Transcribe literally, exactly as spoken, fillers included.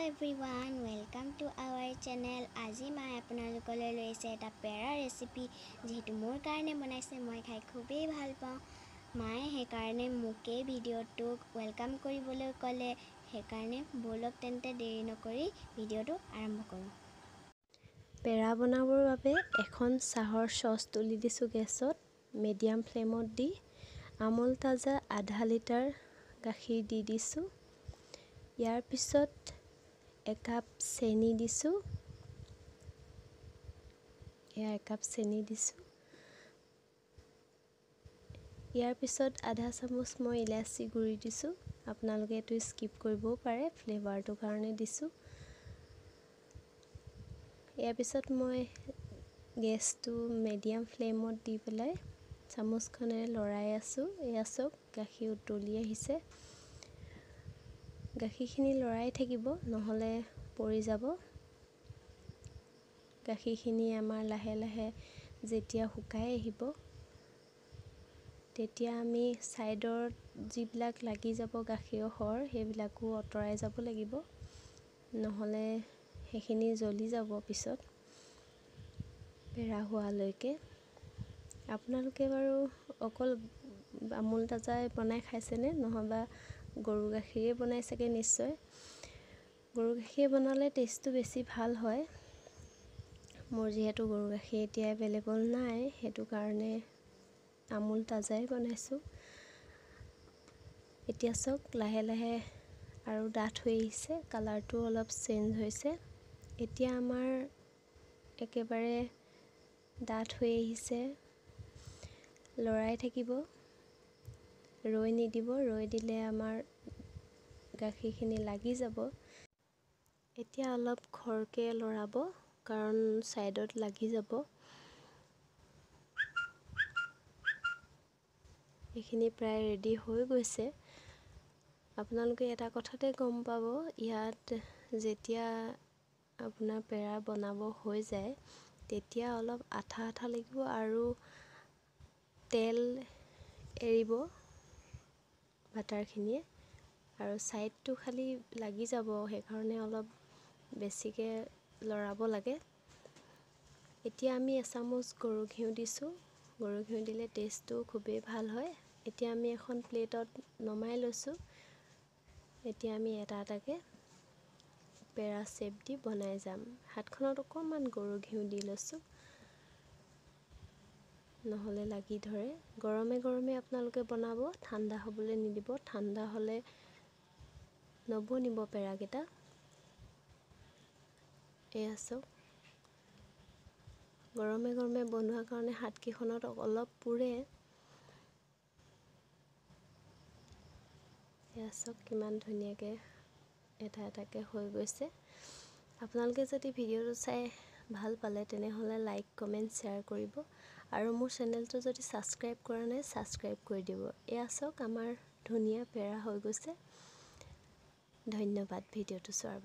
everyone, welcome to our channel. আজি মই আপোনালোকলৈ লৈছে এটা পেৰা ৰেচিপি যেহেতু মোৰ কাৰণে বনাইছে মই খাই খুবেই ভাল পাওঁ মায়ে সেই কাৰণে মোকে ভিডিওটো ওয়েলকাম কৰিবলৈ ক'লে সেই কাৰণে বলক তেন্তে দেৰি নকৰি ভিডিওটো আৰম্ভ কৰোঁ পেৰা বনাবৰ বাবে এখন চাহৰ সস তুলি দিছো গেছত মিডিয়াম ফ্লেমত দি আমুল তাজা আধা লিটাৰ গাখীৰ দি দিছো ইয়াৰ পিছত এক কাপ চেনি দিছো এয়া এক কাপ চেনি দিছো ইয়াৰ পিছত আধা চামুচ মই ইলাচি গুৰি দিছো আপোনালোকে এটো স্কিপ কৰিবও পাৰে ফ্লেভাৰটো কাৰণে দিছো ইয়াৰ পিছত মই গেছটো মিডিয়াম ফ্লেমত দি পেলাই চামুচখনেৰে লৰাই আছো এয়া সব গাখীৰ উতলি আহিছে গাখীৰখিনি লৰাই থাকিব নহলে পৰি যাব গাখীৰখিনি আমাৰ লাহে লাহে যেতিয়া শুকাই আহিব তেতিয়া আমি সাইডৰ জিবিলাক লাগি যাব গাখীৰৰ হৰ হেবিলাকো অতৰাই যাব লাগিব নহলে হেখিনি জ্বলি যাব পিছত পেৰা হোৱালৈকে আপোনালোকে বাৰু অকল আমুল তাজাই বনাই খাইছেনে নহবা গৰু গাখীৰে বনাইছেগে নিশ্চয় গৰু গাখীৰে বনালে টেষ্টটো বেছি ভাল হয় মোৰ যেহেতু গৰু গাখীৰ এতিয়া अवेलेबल নাই হেতু কাৰণে আমুল তাজাই বনাইছো এতিয়া সক লাহে লাহে আৰু ডাঠ হৈ আহিছে কালাৰটো অলপ চেঞ্জ হৈছে এতিয়া আমাৰ একেবাৰে ডাঠ হৈ আহিছে লৰাই থাকিব ৰৈ নিদিব ৰৈ দিলে আমাৰ গাখীৰখিনি লাগি যাব এতিয়া অলপ খৰকে লৰাব কাৰণ সাইডত লাগি যাব এখিনি প্ৰায় ৰেডি হৈ গৈছে আপোনালোকে এটা কথাতে গম পাব ইয়াত যেতিয়া আপোনাৰ পেৰা বনাব হৈ যায় তেতিয়া অলপ আঠা আঠা লাগিব আৰু তেল এৰিব বাটাৰখিনিয়ে আৰু সাইডটো খালি লাগি যাব সেই কাৰণে অলপ বেছিকে লৰাব লাগে এতিয়া আমি এচামুচ গৰু ঘিউ দিছো গৰু ঘিউ দিলে টেষ্টটো খুবেই ভাল হয় এতিয়া আমি এখন প্লেটত নমাই লৈছো এতিয়া আমি এটা এটাকে পেৰা শেপ দি বনাই যাম হাতখনত অকমান গৰু ঘিউ দি লৈছো নহলে লাগি ধৰে গৰমে গৰমে আপোনালোকে বনাব ঠাণ্ডা হ'বলৈ নিদিব ঠাণ্ডা হলে নবনিব পেৰা কেটা এয়া সব গৰমে গৰমে বনোৱা কাৰণে হাতকিখনত অলপ পুৰে এয়া সব কিমান ধুনিয়াকে এটা এটাকে হৈ গৈছে আপোনালোকে যদি ভিডিওটো চাই ভাল পালে তেনেহলে লাইক কমেন্ট শেয়াৰ কৰিব আৰু মোৰ চেনেলটো যদি সাবস্ক্ৰাইব কৰা নাই সাবস্ক্ৰাইব কৰি দিব এয়া সক আমাৰ ধুনিয়া পেৰা হৈ গৈছে ধন্যবাদ ভিডিওটো চোৱাৰ